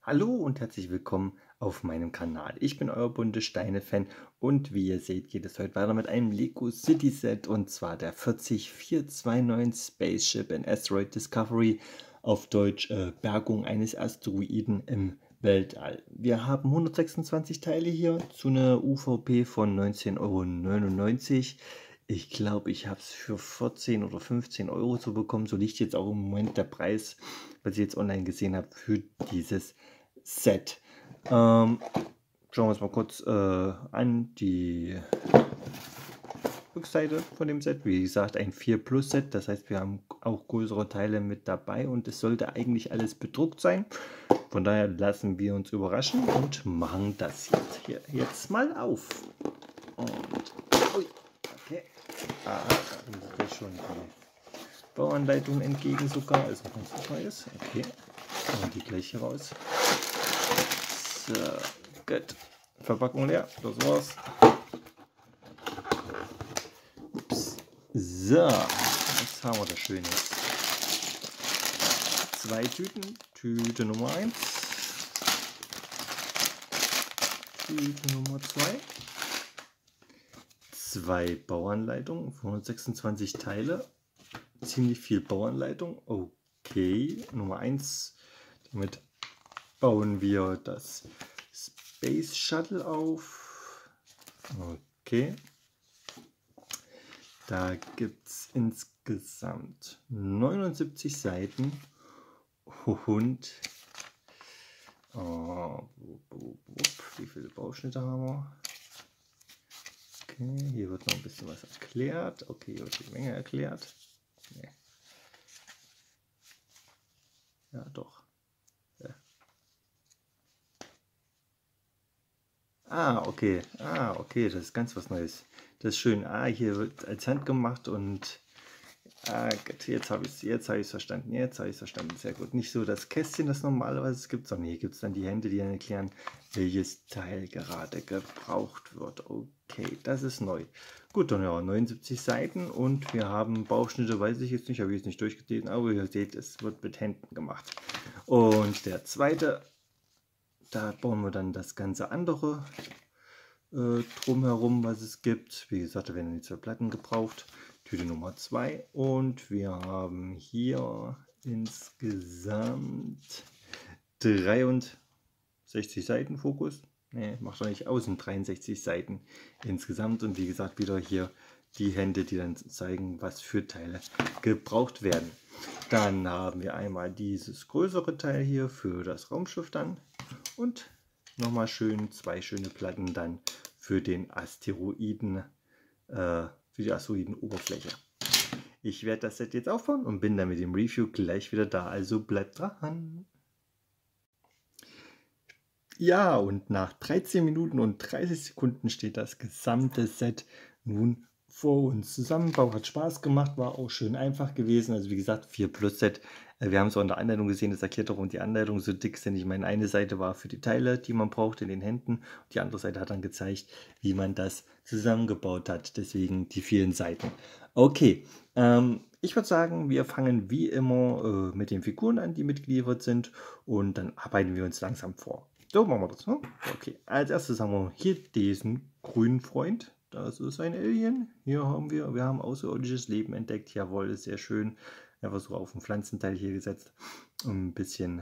Hallo und herzlich willkommen auf meinem Kanal. Ich bin euer bunte Steine-Fan und wie ihr seht, geht es heute weiter mit einem Lego City Set und zwar der 40429 Spaceship in Asteroid Discovery, auf Deutsch Bergung eines Asteroiden im Weltall. Wir haben 126 Teile hier zu einer UVP von 19,99 €. Ich glaube, ich habe es für 14 oder 15 € zu bekommen. So liegt jetzt auch im Moment der Preis, was ich jetzt online gesehen habe, für dieses Set. Schauen wir uns mal kurz an die Rückseite von dem Set. Wie gesagt, ein 4 Plus Set, das heißt, wir haben auch größere Teile mit dabei und es sollte eigentlich alles bedruckt sein. Von daher lassen wir uns überraschen und machen das jetzt mal auf. Und, ui, okay. Da ist schon die Bauanleitung entgegen sogar, also ganz Neues. Okay, machen die gleich hier raus. So, gut. Verpackung leer, das war's. Ups. So, jetzt haben wir das Schönes. 2 Tüten. Tüte Nummer 1. Tüte Nummer 2. 2 Bauanleitungen, 126 Teile. Ziemlich viel Bauanleitung. Okay, Nummer 1. Damit bauen wir das Space Shuttle auf. Okay. Da gibt es insgesamt 79 Seiten und wie viele Bauschnitte haben wir? Okay, hier wird noch ein bisschen was erklärt. Okay, hier wird die Menge erklärt. Nee. Ja, doch. Ja. Okay. Okay, das ist ganz was Neues. Das ist schön. Hier wird als Hand gemacht und gut, jetzt habe ich es verstanden. Sehr gut. Nicht so das Kästchen, das normalerweise es gibt, sondern hier gibt es dann die Hände, die dann erklären, welches Teil gerade gebraucht wird. Okay, das ist neu. Gut, dann ja, 79 Seiten und wir haben Bauschnitte, weiß ich jetzt nicht, habe ich jetzt nicht durchgelesen, aber ihr seht, es wird mit Händen gemacht. Und der zweite, da bauen wir dann das ganze andere drumherum, was es gibt. Wie gesagt, da werden die 2 Platten gebraucht. Tüte Nummer 2 und wir haben hier insgesamt 63 Seiten Fokus. Ne, macht doch nicht aus, 63 Seiten insgesamt und wie gesagt wieder hier die Hände, die dann zeigen, was für Teile gebraucht werden. Dann haben wir einmal dieses größere Teil hier für das Raumschiff dann und nochmal schön 2 schöne Platten dann für den Asteroiden, für die Asteroidenoberfläche. Ich werde das Set jetzt aufbauen und bin dann mit dem Review gleich wieder da, also bleibt dran. Ja, und nach 13 Minuten und 30 Sekunden steht das gesamte Set nun vor uns. Zusammenbau hat Spaß gemacht, war auch schön einfach gewesen. Also wie gesagt, 4 Plus Set. Wir haben es auch in der Anleitung gesehen, das erklärt auch, und die Anleitung so dick sind. Ich meine, eine Seite war für die Teile, die man braucht in den Händen. Und die andere Seite hat dann gezeigt, wie man das zusammengebaut hat. Deswegen die vielen Seiten. Okay, ich würde sagen, wir fangen wie immer mit den Figuren an, die mitgeliefert sind. Und dann arbeiten wir uns langsam vor. So machen wir das, ne? Okay, als erstes haben wir hier diesen grünen Freund. Das ist ein Alien. Hier haben wir haben außerirdisches Leben entdeckt. Jawohl, ist sehr schön. Einfach so auf den Pflanzenteil hier gesetzt. Ein bisschen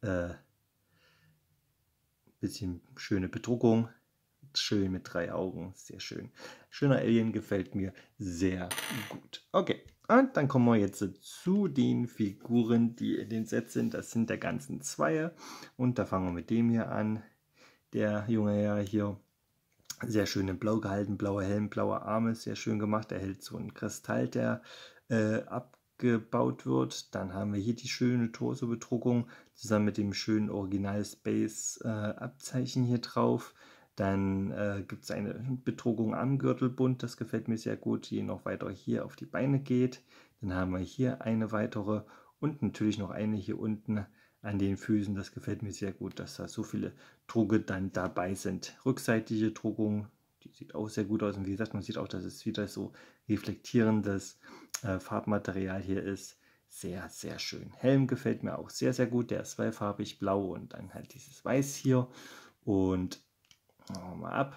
schöne Bedruckung. Schön mit 3 Augen. Sehr schön. Schöner Alien, gefällt mir sehr gut. Okay, und dann kommen wir jetzt zu den Figuren, die in den Set sind. Das sind der ganzen 2. Und da fangen wir mit dem hier an. Der junge Herr hier, sehr schön in Blau gehalten, blauer Helm, blaue Arme, sehr schön gemacht. Er hält so einen Kristall, der abgebaut wird. Dann haben wir hier die schöne Torso-Bedruckung zusammen mit dem schönen Original Space Abzeichen hier drauf. Dann gibt es eine Bedruckung am Gürtelbund, das gefällt mir sehr gut, die noch weiter hier auf die Beine geht. Dann haben wir hier eine weitere und natürlich noch eine hier unten an den Füßen. Das gefällt mir sehr gut, dass da so viele Drucke dann dabei sind. Rückseitige Druckung, die sieht auch sehr gut aus. Und wie gesagt, man sieht auch, dass es wieder so reflektierendes Farbmaterial hier ist. sehr, sehr schön. Helm gefällt mir auch sehr, sehr gut. Der ist zweifarbig blau und dann halt dieses Weiß hier. Und machen wir mal ab.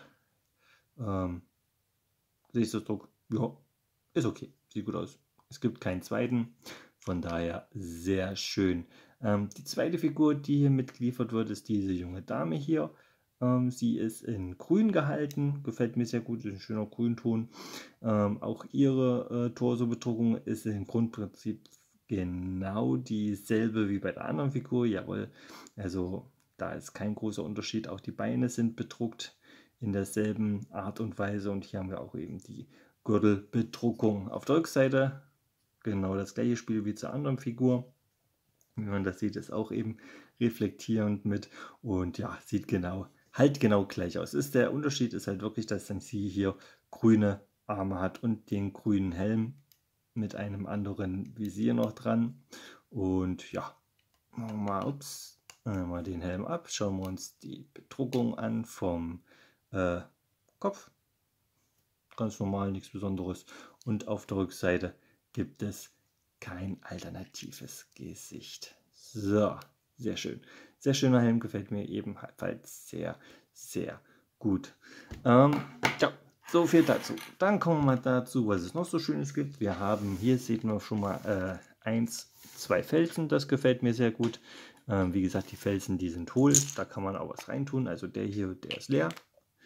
Gesichtsausdruck, ja, ist okay. Sieht gut aus. Es gibt keinen zweiten. Von daher sehr schön. Die zweite Figur, die hier mitgeliefert wird, ist diese junge Dame hier. Sie ist in grün gehalten, gefällt mir sehr gut, ist ein schöner Grünton. Auch ihre Torso-Bedruckung ist im Grundprinzip genau dieselbe wie bei der anderen Figur, jawohl. Also da ist kein großer Unterschied, auch die Beine sind bedruckt in derselben Art und Weise und hier haben wir auch eben die Gürtelbedruckung. Auf der Rückseite genau das gleiche Spiel wie zur anderen Figur. Wie man das sieht, ist auch eben reflektierend mit und ja, sieht halt genau gleich aus. Der Unterschied ist halt wirklich, dass dann sie hier grüne Arme hat und den grünen Helm mit einem anderen Visier noch dran. Und ja, machen wir mal den Helm ab, schauen wir uns die Bedruckung an vom Kopf. Ganz normal, nichts Besonderes. Und auf der Rückseite gibt es kein alternatives Gesicht. So, sehr schön. Sehr schöner Helm, gefällt mir ebenfalls sehr, sehr gut. Ja, so viel dazu. Dann kommen wir mal dazu, was es noch so Schönes gibt. Wir haben hier, seht ihr schon mal, 2 Felsen, das gefällt mir sehr gut. Wie gesagt, die Felsen, die sind hohl, da kann man auch was reintun. Also der hier, der ist leer.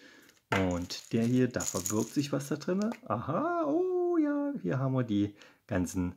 Und der hier, da verbirgt sich was da drin. Aha, oh ja, hier haben wir die ganzen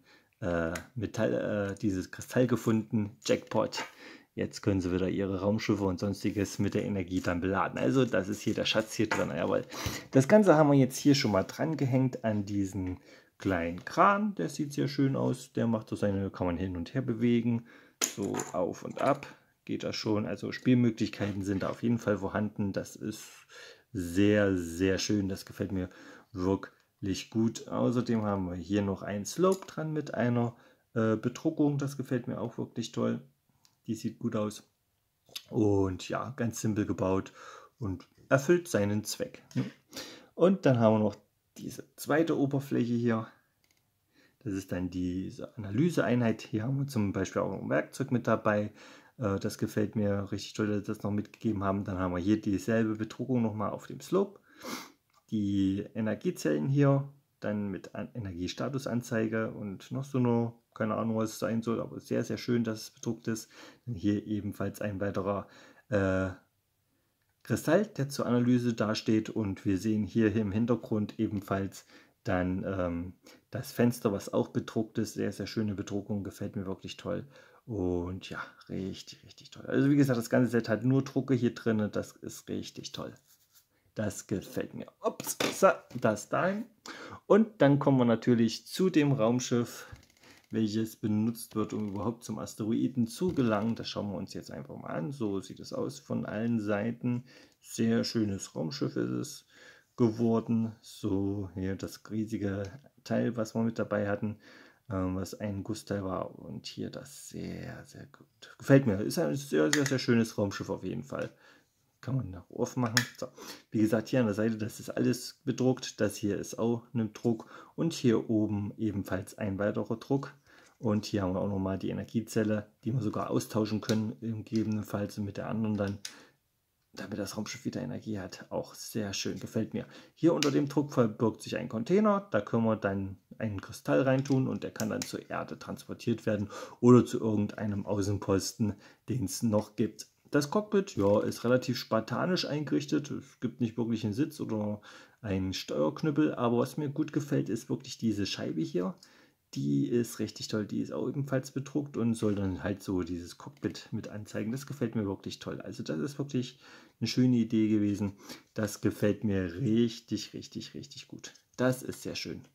dieses Kristall gefunden. Jackpot. Jetzt können sie wieder ihre Raumschiffe und sonstiges mit der Energie dann beladen. Also das ist hier der Schatz hier drin. Jawohl. Das Ganze haben wir jetzt hier schon mal dran gehängt an diesen kleinen Kran. Der sieht sehr schön aus. Der macht so seine, kann man hin und her bewegen. So auf und ab geht das schon. Also Spielmöglichkeiten sind da auf jeden Fall vorhanden. Das ist sehr, sehr schön. Das gefällt mir wirklich gut. Außerdem haben wir hier noch einen Slope dran mit einer Bedruckung. Das gefällt mir auch wirklich toll. Die sieht gut aus. Und ja, ganz simpel gebaut und erfüllt seinen Zweck. Und dann haben wir noch diese zweite Oberfläche hier. Das ist dann diese Analyseeinheit. Hier haben wir zum Beispiel auch ein Werkzeug mit dabei. Das gefällt mir richtig toll, dass sie das noch mitgegeben haben. Dann haben wir hier dieselbe Bedruckung nochmal auf dem Slope. Die Energiezellen hier, dann mit Energiestatusanzeige und noch so eine, keine Ahnung, was es sein soll, aber sehr, sehr schön, dass es bedruckt ist. Dann hier ebenfalls ein weiterer Kristall, der zur Analyse dasteht. Und wir sehen hier im Hintergrund ebenfalls dann das Fenster, was auch bedruckt ist. Sehr, sehr schöne Bedruckung, gefällt mir wirklich toll. Und ja, richtig, richtig toll. Also wie gesagt, das ganze Set hat nur Drucke hier drin. Das ist richtig toll. Das gefällt mir. Ups, so, das dahin. Und dann kommen wir natürlich zu dem Raumschiff, welches benutzt wird, um überhaupt zum Asteroiden zu gelangen. Das schauen wir uns jetzt einfach mal an. So sieht es aus von allen Seiten. Sehr schönes Raumschiff ist es geworden. So hier das riesige Teil, was wir mit dabei hatten, was ein Gussteil war. Und hier das sehr, sehr gut. Gefällt mir. Ist ein sehr, sehr, sehr schönes Raumschiff auf jeden Fall. Kann man nach offen machen. So. Wie gesagt, hier an der Seite, das ist alles bedruckt. Das hier ist auch ein Druck. Und hier oben ebenfalls ein weiterer Druck. Und hier haben wir auch nochmal die Energiezelle, die wir sogar austauschen können, gegebenenfalls mit der anderen dann, damit das Raumschiff wieder Energie hat. Auch sehr schön, gefällt mir. Hier unter dem Druck verbirgt sich ein Container. Da können wir dann einen Kristall reintun und der kann dann zur Erde transportiert werden oder zu irgendeinem Außenposten, den es noch gibt. Das Cockpit, ja, ist relativ spartanisch eingerichtet. Es gibt nicht wirklich einen Sitz oder einen Steuerknüppel, aber was mir gut gefällt, ist wirklich diese Scheibe hier. Die ist richtig toll. Die ist auch ebenfalls bedruckt und soll dann halt so dieses Cockpit mit anzeigen. Das gefällt mir wirklich toll. Also das ist wirklich eine schöne Idee gewesen. Das gefällt mir richtig, richtig, richtig gut. Das ist sehr schön.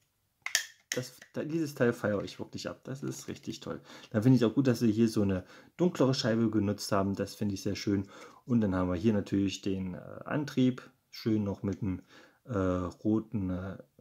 Dieses Teil feiere ich wirklich ab. Das ist richtig toll. Dann finde ich auch gut, dass sie hier so eine dunklere Scheibe genutzt haben. Das finde ich sehr schön. Und dann haben wir hier natürlich den Antrieb. Schön noch mit einem roten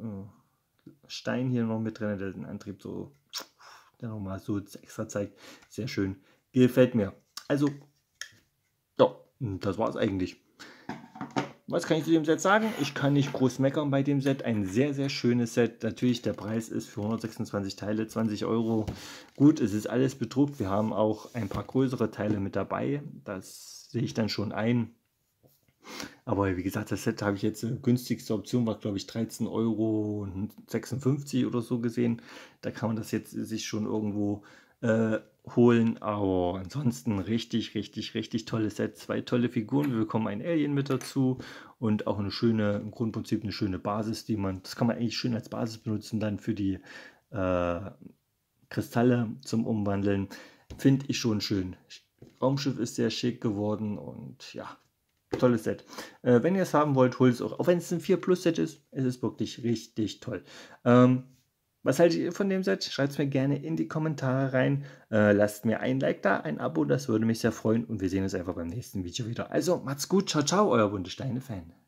Stein hier noch mit drin, der den Antrieb so der nochmal so extra zeigt. Sehr schön. Gefällt mir. Also, ja, das war es eigentlich. was kann ich zu dem Set sagen? Ich kann nicht groß meckern bei dem Set. Ein sehr, sehr schönes Set. Natürlich, der Preis ist für 126 Teile 20 Euro. Gut, es ist alles bedruckt. Wir haben auch ein paar größere Teile mit dabei. Das sehe ich dann schon ein. Aber wie gesagt, das Set habe ich jetzt, günstigste Option war, glaube ich, 13,56 € oder so gesehen. Da kann man das jetzt sich schon irgendwo holen. Aber ansonsten richtig, richtig, richtig tolles Set. 2 tolle Figuren. Wir bekommen ein Alien mit dazu und auch eine schöne, im Grundprinzip eine schöne Basis, das kann man eigentlich schön als Basis benutzen, dann für die Kristalle zum Umwandeln. Finde ich schon schön. Raumschiff ist sehr schick geworden und ja, tolles Set. Wenn ihr es haben wollt, holt es auch. Auch wenn es ein 4 Plus Set ist, es ist wirklich richtig toll. Was haltet ihr von dem Set? Schreibt es mir gerne in die Kommentare rein. Lasst mir ein Like da, ein Abo, das würde mich sehr freuen. Und wir sehen uns einfach beim nächsten Video wieder. Also macht's gut, ciao, ciao, euer Wundersteine-Fan.